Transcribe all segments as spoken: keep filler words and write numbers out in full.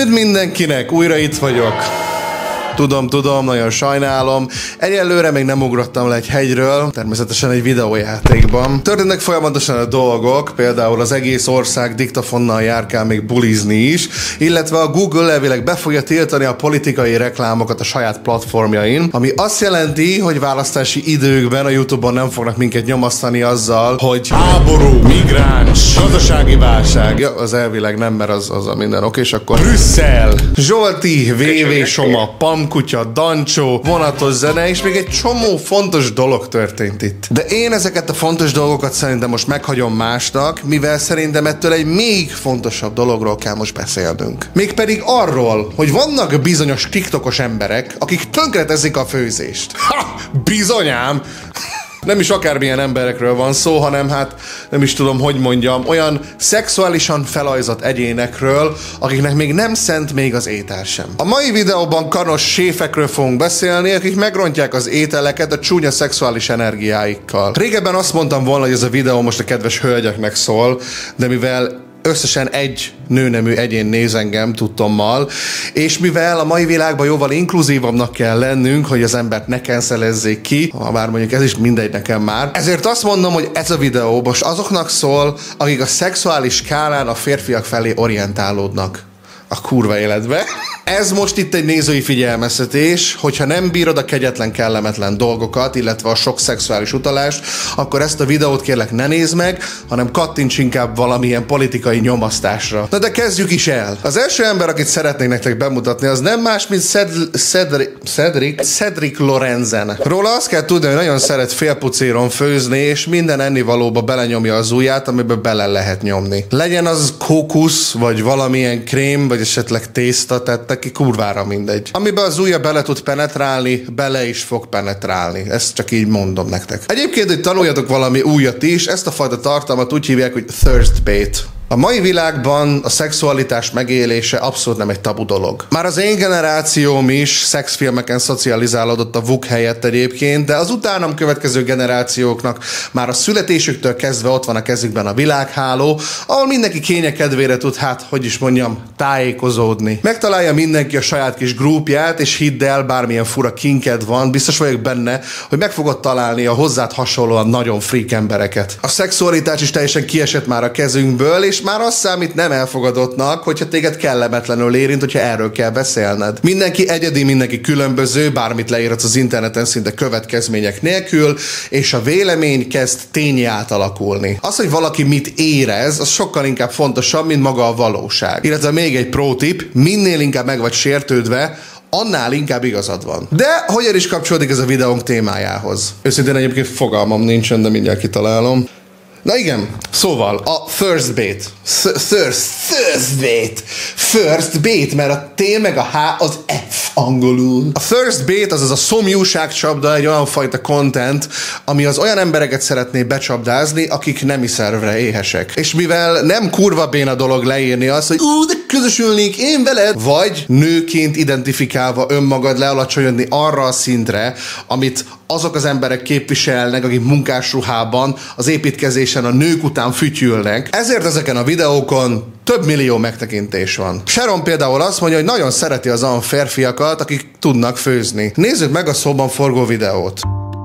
Üdv mindenkinek, újra itt vagyok. Tudom, tudom, nagyon sajnálom. Egyelőre még nem ugrottam le egy hegyről, természetesen egy videójátékban. Történnek folyamatosan a dolgok, például az egész ország diktafonnal járkál még bulizni is, illetve a Google elvileg be fogja tiltani a politikai reklámokat a saját platformjain, ami azt jelenti, hogy választási időkben a YouTube-on nem fognak minket nyomasztani azzal, hogy háború, migráns, gazdasági válság. Ja, az elvileg nem, mert az, az a minden oké, és akkor Brüsszel, Zsolti, vé vé Soma, Pam kutya, Dancsó, vonatos zene, és még egy csomó fontos dolog történt itt. De én ezeket a fontos dolgokat szerintem most meghagyom másnak, mivel szerintem ettől egy még fontosabb dologról kell most beszélnünk. Mégpedig arról, hogy vannak bizonyos tiktokos emberek, akik tönkreteszik a főzést. Ha! Bizonyám! Nem is akármilyen emberekről van szó, hanem hát nem is tudom, hogy mondjam, olyan szexuálisan felajzott egyénekről, akiknek még nem szent még az étel sem. A mai videóban kanos séfekről fogunk beszélni, akik megrontják az ételeket a csúnya szexuális energiáikkal. Régebben azt mondtam volna, hogy ez a videó most a kedves hölgyeknek szól, de mivel összesen egy nőnemű egyén néz engem tudtommal, és mivel a mai világban jóval inkluzívabbnak kell lennünk, hogy az embert ne cancelezzék ki, ha bár mondjuk ez is mindegy nekem már, ezért azt mondom, hogy ez a videó most azoknak szól, akik a szexuális skálán a férfiak felé orientálódnak a kurva életbe. Ez most itt egy nézői figyelmeztetés, hogyha nem bírod a kegyetlen, kellemetlen dolgokat, illetve a sok szexuális utalást, akkor ezt a videót kérlek ne nézd meg, hanem kattints inkább valamilyen politikai nyomasztásra. Na de kezdjük is el. Az első ember, akit szeretnék nektek bemutatni, az nem más, mint Cedric, Cedric, Cedric Lorenzen. Róla azt kell tudni, hogy nagyon szeret félpucéron főzni, és minden ennivalóba belenyomja az ujját, amiben bele lehet nyomni. Legyen az kókusz, vagy valamilyen krém, vagy esetleg tészta, tehát neki kurvára mindegy. Amiben az ujja bele tud penetrálni, bele is fog penetrálni. Ezt csak így mondom nektek. Egyébként, hogy tanuljatok valami újat is, ezt a fajta tartalmat úgy hívják, hogy thirst bait. A mai világban a szexualitás megélése abszolút nem egy tabu dolog. Már az én generációm is szexfilmeken szocializálódott a vuk helyett egyébként, de az utánam következő generációknak már a születésüktől kezdve ott van a kezükben a világháló, ahol mindenki kénye kedvére tud, hát, hogy is mondjam, tájékozódni. Megtalálja mindenki a saját kis grúpját, és hidd el, bármilyen fura kinked van, biztos vagyok benne, hogy meg fogod találni a hozzád hasonlóan nagyon freak embereket. A szexualitás is teljesen kiesett már a kezünkből, és már az számít nem elfogadottnak, hogyha téged kellemetlenül érint, hogyha erről kell beszélned. Mindenki egyedi, mindenki különböző, bármit leírhatsz az interneten szinte következmények nélkül, és a vélemény kezd tényé átalakulni. Az, hogy valaki mit érez, az sokkal inkább fontosabb, mint maga a valóság. Illetve még egy pro tip, minél inkább meg vagy sértődve, annál inkább igazad van. De hogyan is kapcsolódik ez a videónk témájához? Őszintén egyébként fogalmam nincsen, de mindjárt kitalálom. Na igen, szóval a thirst bait. Thirst, thirst bait. First bait, mert a T meg a H az F angolul. A thirst bait az az a szomjúságcsapda, egy olyan fajta content, ami az olyan embereket szeretné becsapdázni, akik nemi szervre éhesek. És mivel nem kurva béna dolog leírni azt, hogy ú, de közösülnék én veled, vagy nőként identifikálva önmagad lealacsonyodni arra a szintre, amit azok az emberek képviselnek, akik munkásruhában az építkezésen a nők után fütyülnek. Ezért ezeken a videókon több millió megtekintés van. Sharon például azt mondja, hogy nagyon szereti az olyan férfiakat, akik tudnak főzni. Nézzük meg a szóban forgó videót.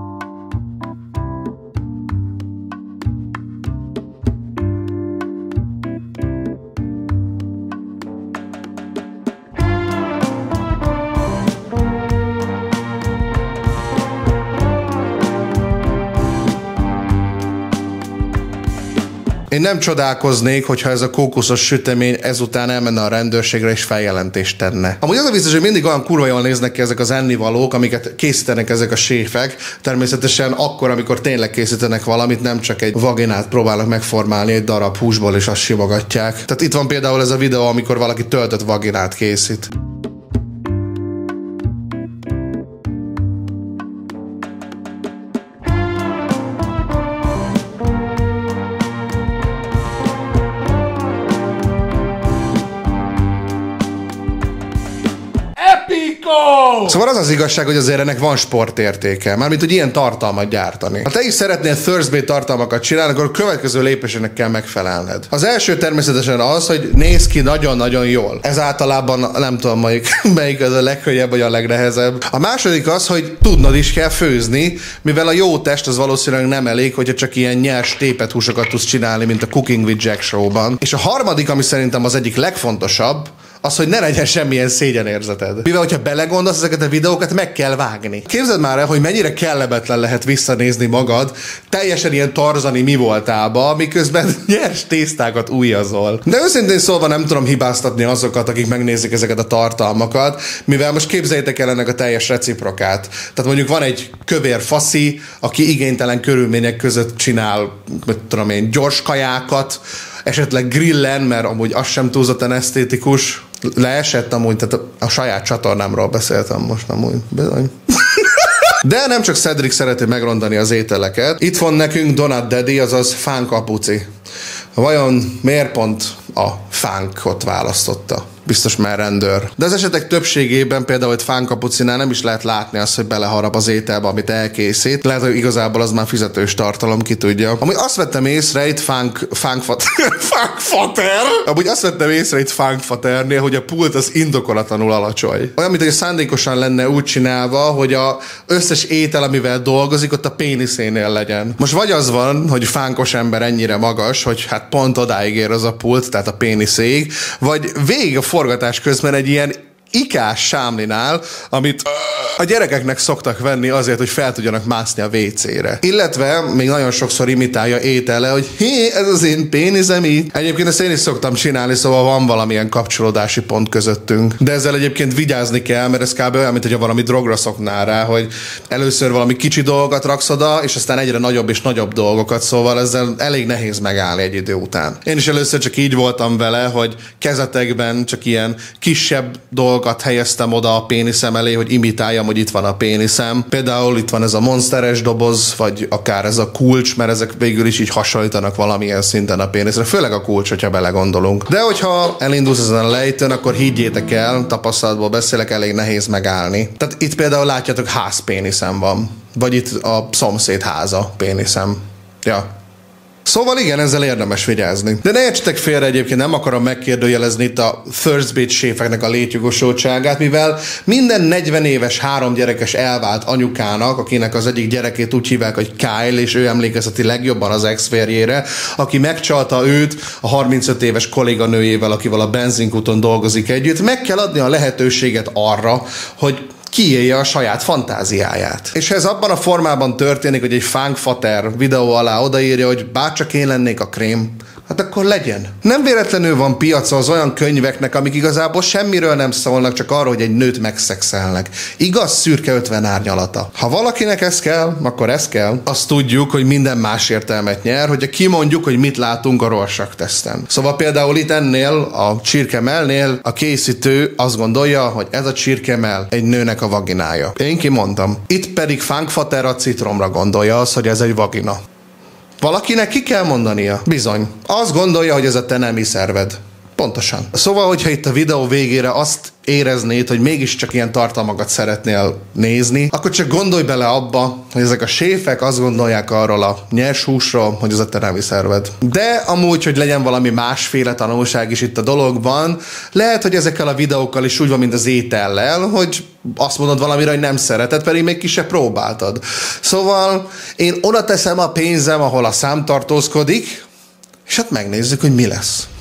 Én nem csodálkoznék, hogyha ez a kókuszos sütemény ezután elmenne a rendőrségre és feljelentést tenne. Amúgy az a biztos, hogy mindig olyan kurva jól néznek ki ezek az ennivalók, amiket készítenek ezek a séfek. Természetesen akkor, amikor tényleg készítenek valamit, nem csak egy vaginát próbálnak megformálni egy darab húsból, és azt simogatják. Tehát itt van például ez a videó, amikor valaki töltött vaginát készít. Szóval az az igazság, hogy azért ennek van sportértéke, mármint hogy ilyen tartalmat gyártani. Ha te is szeretnél Thursday tartalmakat csinálni, akkor a következő lépésének kell megfelelned. Az első természetesen az, hogy néz ki nagyon-nagyon jól. Ez általában nem tudom, melyik, melyik az a legkönnyebb vagy a legnehezebb. A második az, hogy tudnod is kell főzni, mivel a jó test az valószínűleg nem elég, hogyha csak ilyen nyers tépet húsokat tudsz csinálni, mint a Cooking with Jack show-ban. És a harmadik, ami szerintem az egyik legfontosabb, az, hogy ne legyen semmilyen szégyenérzeted. Mivel, hogyha belegondolsz, ezeket a videókat meg kell vágni. Képzeld már el, hogy mennyire kellemetlen lehet visszanézni magad teljesen ilyen tarzani mi voltába, miközben nyers tésztákat újazol. De őszintén szólva nem tudom hibáztatni azokat, akik megnézik ezeket a tartalmakat, mivel most képzeljétek el ennek a teljes reciprokát. Tehát mondjuk van egy kövér faszi, aki igénytelen körülmények között csinál, mit tudom én, gyors kajákat, esetleg grillen, mert amúgy az sem túlzottan esztétikus. Leesett amúgy, tehát a, a saját csatornámról beszéltem most amúgy. Bizony. De nem csak Cedric szereti megrondani az ételeket. Itt van nekünk Donut Daddy, azaz fánkapuci. Vajon miért pont a fánkot választotta? Biztos már rendőr. De az esetek többségében például egy fánkapucinál nem is lehet látni azt, hogy beleharap az ételbe, amit elkészít. Lehet, hogy igazából az már fizetős tartalom, ki tudja. Amúgy azt vettem észre itt fánk... fánkfat... fánkfater? Amúgy azt vettem észre itt fánkfaternél, hogy a pult az indokolatlanul alacsony. Olyan, mint hogy szándékosan lenne úgy csinálva, hogy a összes étel, amivel dolgozik, ott a péniszénél legyen. Most vagy az van, hogy fánkos ember ennyire magas, hogy hát pont odáig ér az a pult, tehát a péniszéig, vagy végig a forgatás közben egy ilyen ikás sámlinál, amit a gyerekeknek szoktak venni azért, hogy fel tudjanak mászni a vécére. Illetve még nagyon sokszor imitálja étele, hogy hé, ez az én pénizem így. Egyébként ezt én is szoktam csinálni, szóval van valamilyen kapcsolódási pont közöttünk. De ezzel egyébként vigyázni kell, mert ez kb. Olyan, mint hogyha valami drogra szoknál rá, hogy először valami kicsi dolgokat raksz oda, és aztán egyre nagyobb és nagyobb dolgokat, szóval ezzel elég nehéz megállni egy idő után. Én is először csak így voltam vele, hogy kezetekben csak ilyen kisebb dolgokat helyeztem oda a péniszem elé, hogy imitáljam, hogy itt van a péniszem. Például itt van ez a monsteres doboz, vagy akár ez a kulcs, mert ezek végül is így hasonlítanak valamilyen szinten a péniszre. Főleg a kulcs, hogyha belegondolunk. De hogyha elindulsz ezen a lejtőn, akkor higgyétek el, tapasztalatból beszélek, elég nehéz megállni. Tehát itt például látjátok, házpéniszem van. Vagy itt a szomszéd háza péniszem. Ja. Szóval igen, ezzel érdemes vigyázni. De ne értsetek félre, egyébként nem akarom megkérdőjelezni itt a Thursday séfeknek a létjogosultságát, mivel minden negyven éves, három gyerekes elvált anyukának, akinek az egyik gyerekét úgy hívják, hogy Kyle, és ő emlékezteti legjobban az ex-férjére, aki megcsalta őt a harmincöt éves kolléganőjével, akivel a benzinkúton dolgozik együtt, meg kell adni a lehetőséget arra, hogy kiélje a saját fantáziáját. És ha ez abban a formában történik, hogy egy fánkfater videó alá odaírja, hogy bárcsak én lennék a krém, hát akkor legyen. Nem véletlenül van piaca az olyan könyveknek, amik igazából semmiről nem szólnak, csak arról, hogy egy nőt megszexelnek. Igaz, szürke ötven árnyalata. Ha valakinek ez kell, akkor ez kell. Azt tudjuk, hogy minden más értelmet nyer, hogyha kimondjuk, hogy mit látunk a Rorschach teszten. Szóval például itt ennél, a csirkemellnél a készítő azt gondolja, hogy ez a csirkemell egy nőnek a vaginája. Én kimondtam. Itt pedig fánkfater a citromra gondolja az, hogy ez egy vagina. Valakinek ki kell mondania? Bizony. Azt gondolja, hogy ez a te nemi szerved. Pontosan. Szóval, hogyha itt a videó végére azt éreznéd, hogy mégiscsak ilyen tartalmakat szeretnél nézni, akkor csak gondolj bele abba, hogy ezek a séfek azt gondolják arról a nyers húsról, hogy ez a te nemi szerved. De amúgy, hogy legyen valami másféle tanulság is itt a dologban, lehet, hogy ezekkel a videókkal is úgy van, mint az étellel, hogy azt mondod valamire, hogy nem szereted, pedig még ki se próbáltad. Szóval én oda teszem a pénzem, ahol a szám tartózkodik, és hát megnézzük, hogy mi lesz.